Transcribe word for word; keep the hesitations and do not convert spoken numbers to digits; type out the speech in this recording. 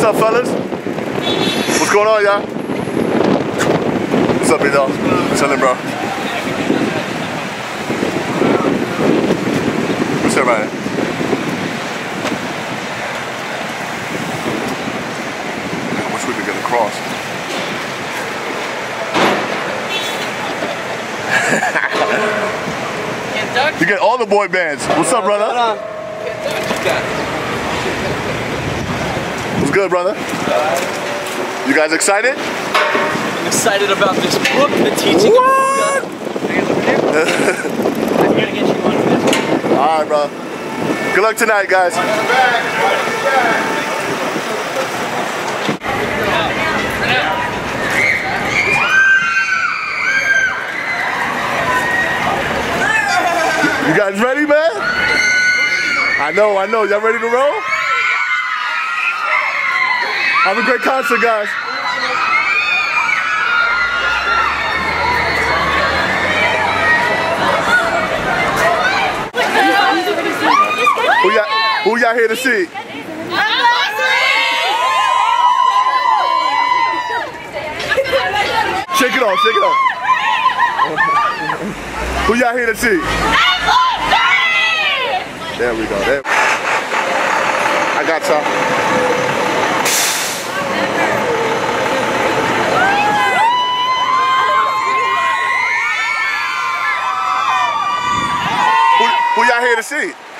What's up, fellas? What's going on, y'all? What's up, y'all? Chillin', bro. What's everybody? I wish we could get across. You get all the boy bands. What's up, brother? What's good, brother? You guys excited? I'm excited about this book, The Teaching what? of Buddha. I'm gonna get you one of this. All right, bro. Good luck tonight, guys. You guys ready, man? I know, I know. Y'all ready to roll? Have a great concert, guys. Who y'all who y'all here to see? Shake it off, shake it off. Who y'all here to see? There we go. There. I got y'all. Who, who y'all here to see?